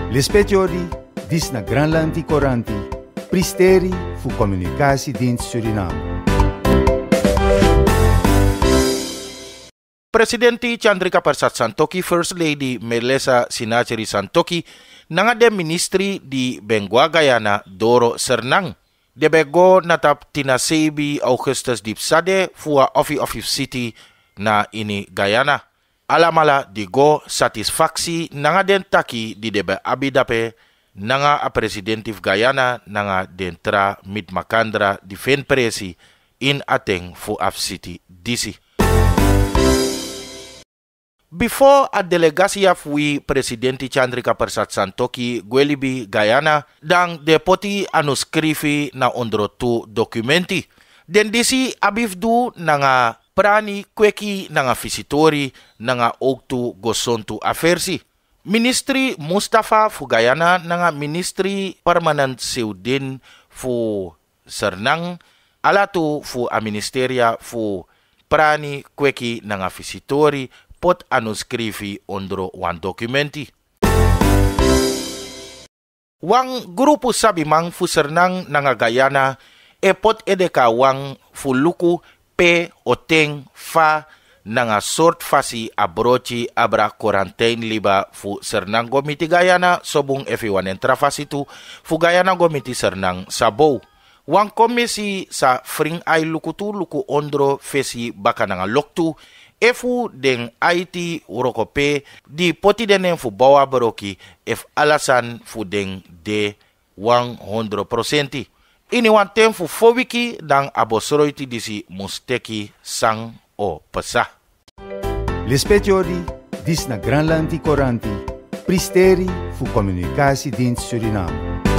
Lispetiori, dis na Granlandi Coranti, pristeri fu Communicatiedienst Suriname. Presidenti Chandrika Persat Santokhi, First Lady Melissa Sinacheri Santokhi, nangade ministri di Bengue Guyana Doro Sernang. Debego natap tinasebi Augustus Dipsade fua Office City na ini Guyana. Alamala digo satisfaksi nanga den taki di debe abidape nanga a presidentif Guyana nanga dentra mit makandra di fen presi in ateng fu af city DC. Before a delegasia fui presidenti Chandrika Persat Santokhi gwelibi Guyana dang deputy anuskrifi na ondro tu dokumenti. Den disi abifdu nanga prani kweki nanga visitori nanga oktu gosontu afersi. Ministri Mustafa fu Guyana nanga ministri permanent Seudin fu Sernang alatu fu a ministeria fu prani kweki nanga visitori pot anuskrivi ondro wan dokumenti. Wang grupo sabi mang fu Sernang nanga Guyana e pot edeka wang fu luku pe oteng fa nanga sort fasi abrochi abra quarantine liba fu Sernang gomiti Guyana sobung everyone entra fasi tu fu Guyana gomiti Sernang sabo. Wang komisi sa fring ay luku ondro fesi baka nanga loktu efu den IT urokope di poti denen fu bawa baroki ef alasan fu den de 100%. Ini wan tem fu fowiki dan abosoroiti disi musteki sang o pesah. Lispetiori, dis na Granlandi Coranti, pristeri fu Communicatiedienst Suriname.